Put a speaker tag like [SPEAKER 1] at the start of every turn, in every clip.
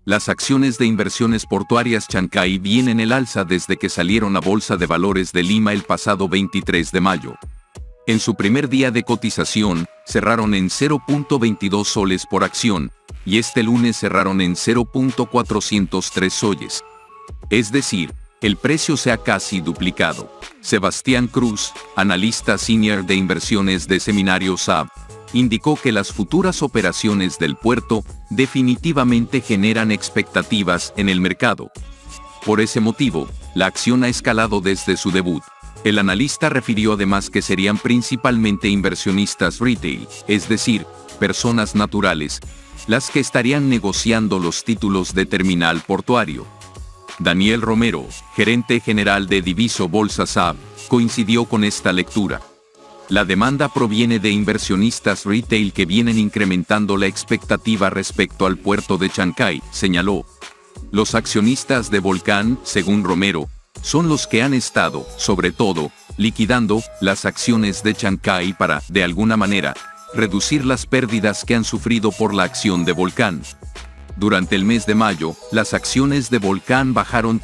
[SPEAKER 1] Las acciones de Inversiones Portuarias Chancay vienen en el alza desde que salieron a Bolsa de Valores de Lima el pasado 23 de mayo. En su primer día de cotización, cerraron en 0.22 soles por acción, y este lunes cerraron en 0.403 soles. Es decir, el precio se ha casi duplicado. Sebastián Cruz, analista senior de inversiones de Seminario SAB, indicó que las futuras operaciones del puerto definitivamente generan expectativas en el mercado. Por ese motivo, la acción ha escalado desde su debut. El analista refirió además que serían principalmente inversionistas retail, es decir, personas naturales, las que estarían negociando los títulos de terminal portuario. Daniel Romero, gerente general de Diviso Bolsa SAB, coincidió con esta lectura. La demanda proviene de inversionistas retail que vienen incrementando la expectativa respecto al puerto de Chancay, señaló. Los accionistas de Volcán, según Romero, son los que han estado, sobre todo, liquidando las acciones de Chancay para, de alguna manera, reducir las pérdidas que han sufrido por la acción de Volcán. Durante el mes de mayo, las acciones de Volcán bajaron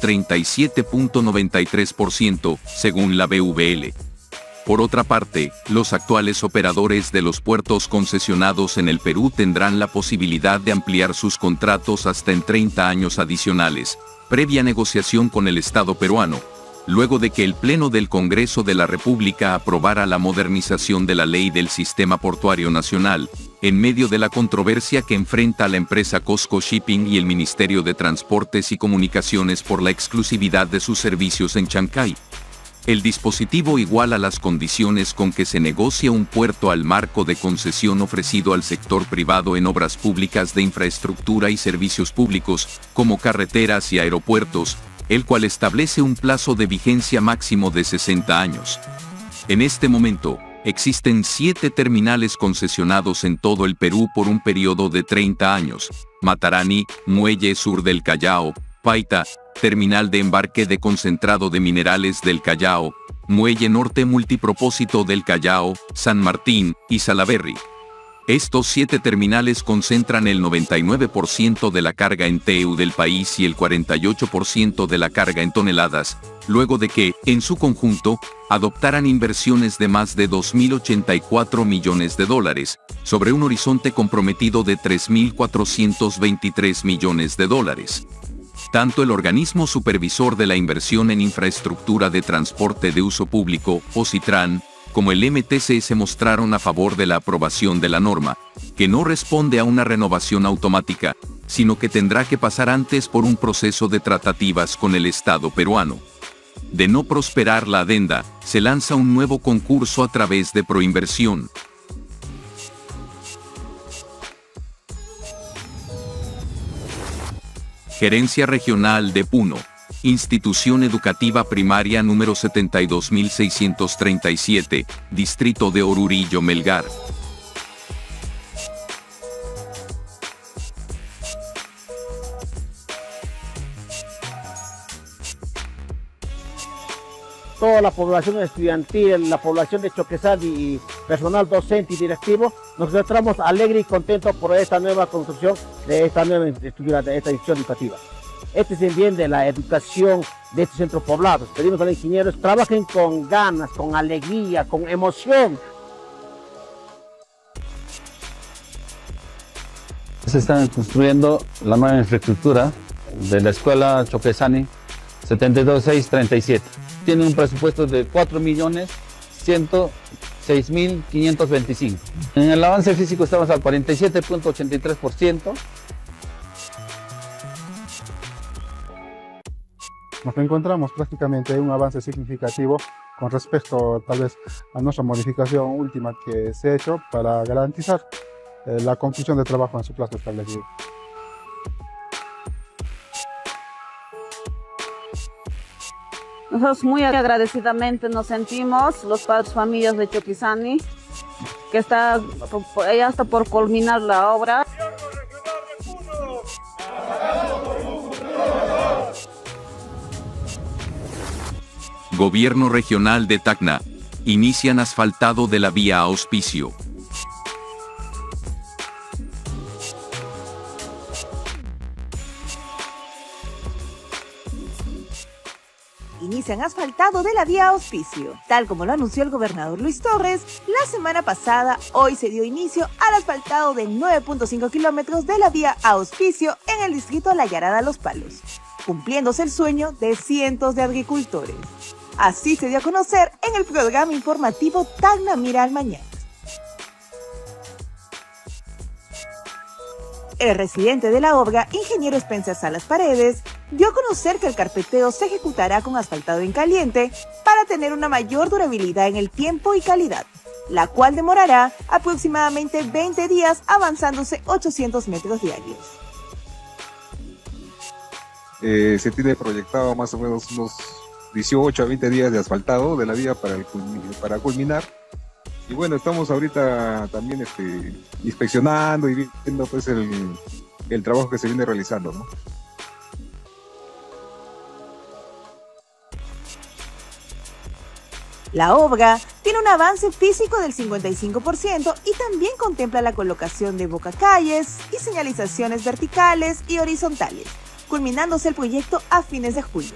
[SPEAKER 1] 37.93%, según la BVL. Por otra parte, los actuales operadores de los puertos concesionados en el Perú tendrán la posibilidad de ampliar sus contratos hasta en 30 años adicionales, previa negociación con el Estado peruano, luego de que el Pleno del Congreso de la República aprobara la modernización de la Ley del Sistema Portuario Nacional, en medio de la controversia que enfrenta a la empresa COSCO Shipping y el Ministerio de Transportes y Comunicaciones por la exclusividad de sus servicios en Chancay. El dispositivo iguala las condiciones con que se negocia un puerto al marco de concesión ofrecido al sector privado en obras públicas de infraestructura y servicios públicos, como carreteras y aeropuertos, el cual establece un plazo de vigencia máximo de 60 años. En este momento, existen 7 terminales concesionados en todo el Perú por un periodo de 30 años: Matarani, Muelle Sur del Callao, Paita, Terminal de Embarque de Concentrado de Minerales del Callao, Muelle Norte Multipropósito del Callao, San Martín y Salaberry. Estos 7 terminales concentran el 99% de la carga en TEU del país y el 48% de la carga en toneladas, luego de que, en su conjunto, adoptaran inversiones de más de $2.084 millones, sobre un horizonte comprometido de $3.423 millones. Tanto el organismo supervisor de la inversión en infraestructura de transporte de uso público, OCITRAN, como el MTC se mostraron a favor de la aprobación de la norma, que no responde a una renovación automática, sino que tendrá que pasar antes por un proceso de tratativas con el Estado peruano. De no prosperar la adenda, se lanza un nuevo concurso a través de Proinversión. Gerencia Regional de Puno. Institución Educativa Primaria número 72637, Distrito de Orurillo, Melgar.
[SPEAKER 2] Toda la población estudiantil, la población de Choquetzani y personal docente y directivo, nos encontramos alegres y contentos por esta nueva construcción de esta nueva estructura, de esta institución educativa. Este es el bien de la educación de estos centros poblados. Pedimos a los ingenieros trabajen con ganas, con alegría, con emoción.
[SPEAKER 3] Se está construyendo la nueva infraestructura de la escuela Choquetzani 72637. Tiene un presupuesto de 4.106.525. En el avance físico estamos al 47.83%.
[SPEAKER 4] Nos encontramos prácticamente en un avance significativo con respecto tal vez a nuestra modificación última que se ha hecho para garantizar la conclusión de trabajo en su plazo establecido.
[SPEAKER 5] Nosotros muy agradecidamente nos sentimos, los padres familias de Choquetzani, que ya está por culminar la obra.
[SPEAKER 1] Gobierno Regional de Tacna. Inician asfaltado de la vía Auspicio.
[SPEAKER 6] inician asfaltado de la vía Auspicio. Tal como lo anunció el gobernador Luis Torres, la semana pasada, hoy se dio inicio al asfaltado de 9.5 kilómetros de la vía Auspicio en el distrito La Yarada Los Palos, cumpliéndose el sueño de cientos de agricultores. Así se dio a conocer en el programa informativo Tacna Mira al Mañana. El residente de la obra, ingeniero Spencer Salas Paredes, dio a conocer que el carpeteo se ejecutará con asfaltado en caliente para tener una mayor durabilidad en el tiempo y calidad, la cual demorará aproximadamente 20 días avanzándose 800 metros diarios.
[SPEAKER 7] Se tiene proyectado más o menos unos 18 a 20 días de asfaltado de la vía para culminar. Y bueno, estamos ahorita también inspeccionando y viendo pues el trabajo que se viene realizando, ¿no?
[SPEAKER 6] La obra tiene un avance físico del 55% y también contempla la colocación de bocacalles y señalizaciones verticales y horizontales, culminándose el proyecto a fines de julio.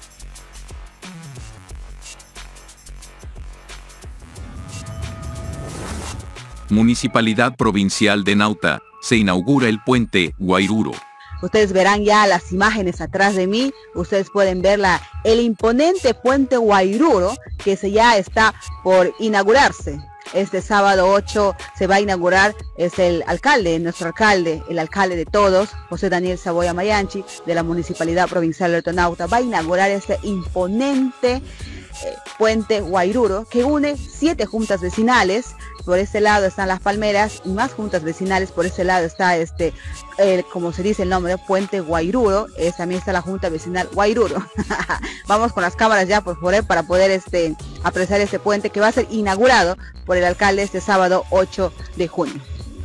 [SPEAKER 1] Municipalidad Provincial de Nauta, se inaugura el puente Guairuro.
[SPEAKER 8] Ustedes verán ya las imágenes atrás de mí, ustedes pueden ver el imponente puente Guairuro que ya está por inaugurarse. Este sábado 8 se va a inaugurar, es el alcalde, nuestro alcalde, el alcalde de todos, José Daniel Saboya Mayanchi, de la Municipalidad Provincial de Alto Nauta, va a inaugurar este imponente puente Guairuro que une 7 juntas vecinales. Por este lado están Las Palmeras y más juntas vecinales. Por este lado está como se dice el nombre, puente Guairuro. También está la junta vecinal Guairuro. Vamos con las cámaras ya por favor para poder apreciar este puente que va a ser inaugurado por el alcalde este sábado 8 de junio.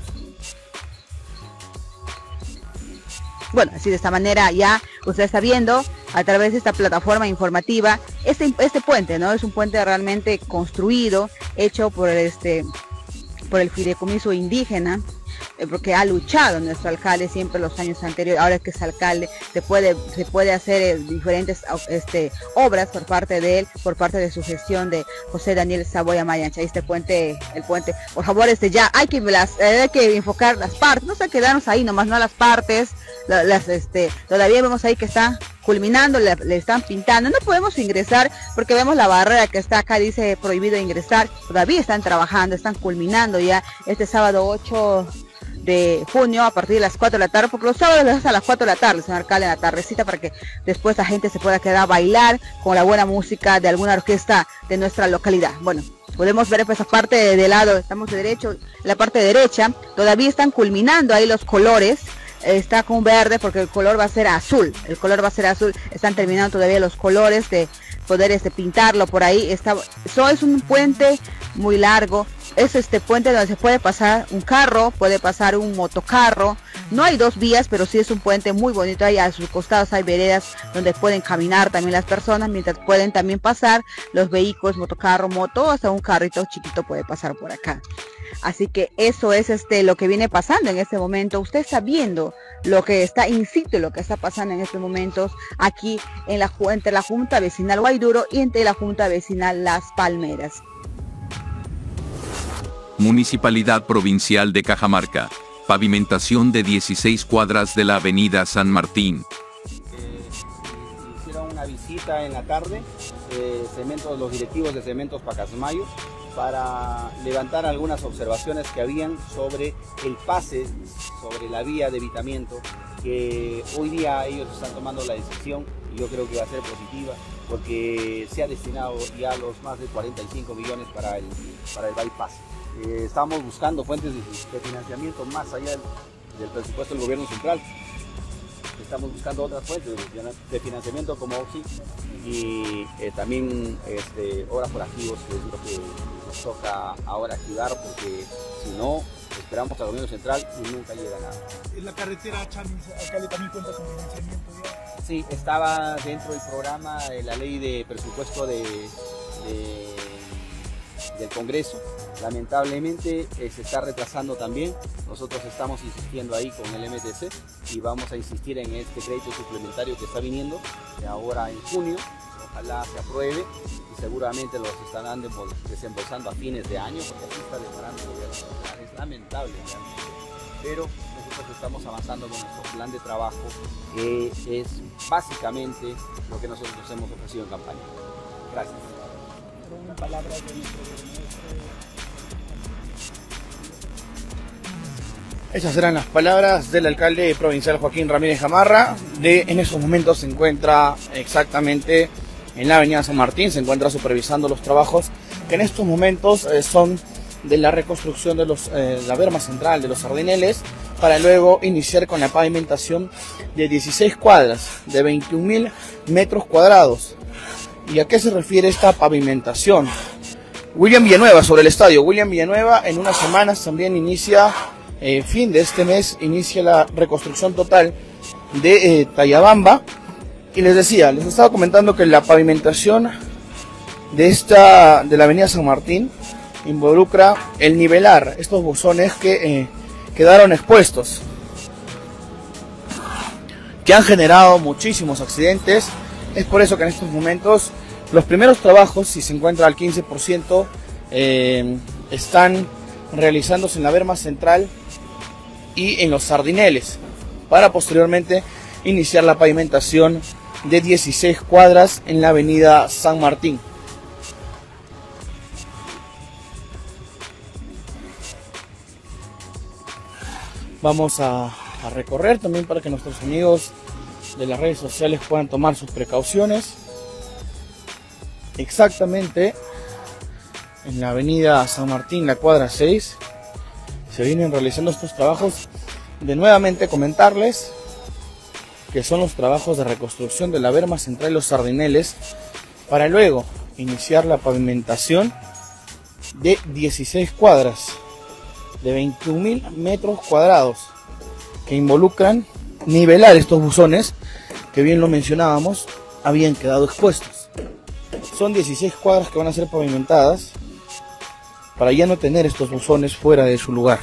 [SPEAKER 8] Bueno, así de esta manera ya usted está viendo a través de esta plataforma informativa este puente, ¿no? Es un puente realmente construido, hecho por el fideicomiso indígena, porque ha luchado nuestro alcalde siempre los años anteriores. Ahora que es alcalde se puede hacer diferentes obras por parte de él, por parte de su gestión de José Daniel Saboya Mayanchi. El puente, por favor, ya hay que enfocar las partes, no se quedarnos ahí nomás, no las partes, todavía vemos ahí que está culminando, le están pintando, no podemos ingresar porque vemos la barrera que está acá, dice prohibido ingresar. Todavía están trabajando, están culminando ya este sábado 8 de junio a partir de las 4 de la tarde, porque los sábados es a las 4 de la tarde, señor alcalde, en la tardecita, para que después la gente se pueda quedar a bailar con la buena música de alguna orquesta de nuestra localidad. Bueno, podemos ver esa parte de lado, estamos de derecho, la parte derecha, todavía están culminando ahí los colores. Está con verde porque el color va a ser azul, están terminando todavía los colores de poder pintarlo por ahí. Eso es un puente muy largo, es puente donde se puede pasar un carro, puede pasar un motocarro, no hay 2 vías, pero sí es un puente muy bonito. Ahí a sus costados hay veredas donde pueden caminar también las personas, mientras pueden también pasar los vehículos, motocarro, moto, hasta un carrito chiquito puede pasar por acá. Así que eso es lo que viene pasando en este momento. Usted está viendo lo que está in situ, lo que está pasando en estos momentos aquí entre la Junta Vecinal Guairuro y entre la Junta Vecinal Las Palmeras.
[SPEAKER 1] Municipalidad Provincial de Cajamarca, pavimentación de 16 cuadras de la Avenida San Martín.
[SPEAKER 9] Hicieron una visita en la tarde, los directivos de Cementos Pacasmayo, para levantar algunas observaciones que habían sobre el pase, sobre la vía de evitamiento, que hoy día ellos están tomando la decisión y yo creo que va a ser positiva, porque se ha destinado ya los más de 45 millones para el bypass. Estamos buscando fuentes de financiamiento más allá del presupuesto del gobierno central. Estamos buscando otras fuentes de financiamiento como OXI y también obras por activos, que es lo que nos toca ahora activar, porque si no, esperamos al gobierno central y nunca llega nada.
[SPEAKER 10] ¿La carretera Chamis, alcalde, también cuenta con financiamiento ya?
[SPEAKER 9] Sí, estaba dentro del programa de la ley de presupuesto del Congreso. Lamentablemente se está retrasando también. Nosotros estamos insistiendo ahí con el MTC y vamos a insistir en este crédito suplementario que está viniendo ahora en junio, ojalá se apruebe y seguramente los estarán desembolsando a fines de año, porque así está demorando el gobierno nacional. Es lamentable realmente, pero nosotros estamos avanzando con nuestro plan de trabajo, que es básicamente lo que nosotros nos hemos ofrecido en campaña. Gracias.
[SPEAKER 11] Esas eran las palabras del alcalde provincial Joaquín Ramírez Gamarra. En esos momentos se encuentra exactamente en la avenida San Martín, se encuentra supervisando los trabajos que en estos momentos son de la reconstrucción de la berma central de los Sardineles, para luego iniciar con la pavimentación de 16 cuadras de 21.000 metros cuadrados. ¿Y a qué se refiere esta pavimentación? William Villanueva, sobre el estadio. William Villanueva en unas semanas también inicia, fin de este mes, inicia la reconstrucción total de Tayabamba. Y les estaba comentando que la pavimentación de la avenida San Martín involucra el nivelar estos buzones que quedaron expuestos, que han generado muchísimos accidentes. Es por eso que en estos momentos los primeros trabajos, si se encuentra al 15%, están realizándose en la berma central y en los Sardineles, para posteriormente iniciar la pavimentación de 16 cuadras en la avenida San Martín. Vamos a recorrer también para que nuestros amigos de las redes sociales puedan tomar sus precauciones. Exactamente en la avenida San Martín, la cuadra 6, se vienen realizando estos trabajos. De nuevamente comentarles que son los trabajos de reconstrucción de la berma central y los Sardineles, para luego iniciar la pavimentación de 16 cuadras de 21.000 metros cuadrados, que involucran nivelar estos buzones que, bien lo mencionábamos, habían quedado expuestos. Son 16 cuadras que van a ser pavimentadas para ya no tener estos buzones fuera de su lugar.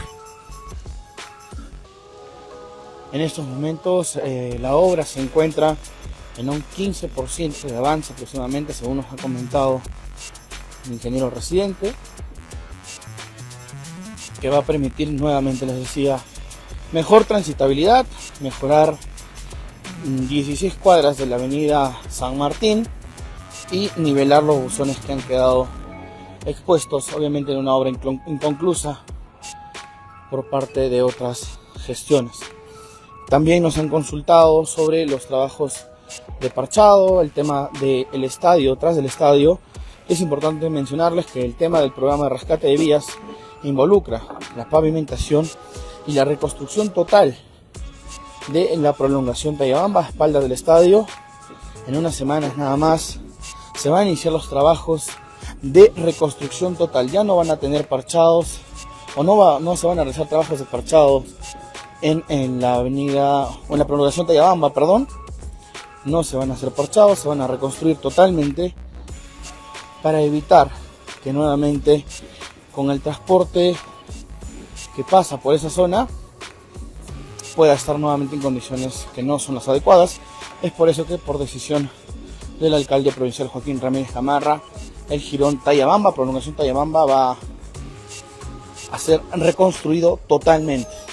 [SPEAKER 11] En estos momentos la obra se encuentra en un 15% de avance aproximadamente, según nos ha comentado el ingeniero residente, que va a permitir, nuevamente les decía, mejor transitabilidad, mejorar 16 cuadras de la avenida San Martín y nivelar los buzones que han quedado expuestos, obviamente en una obra inconclusa por parte de otras gestiones. También nos han consultado sobre los trabajos de parchado, el tema del estadio, tras del estadio. Es importante mencionarles que el tema del programa de rescate de vías involucra la pavimentación y la reconstrucción total de la prolongación Tayabamba a espaldas del estadio. En unas semanas nada más se van a iniciar los trabajos de reconstrucción total. Ya no van a tener parchados, o no se van a realizar trabajos de parchados en la avenida, o en la prolongación Tayabamba, perdón. No se van a hacer parchados, se van a reconstruir totalmente para evitar que nuevamente con el transporte que pasa por esa zona pueda estar nuevamente en condiciones que no son las adecuadas. Es por eso que, por decisión del alcalde provincial Joaquín Ramírez Gamarra, el jirón Tayabamba, prolongación Tayabamba, va a ser reconstruido totalmente.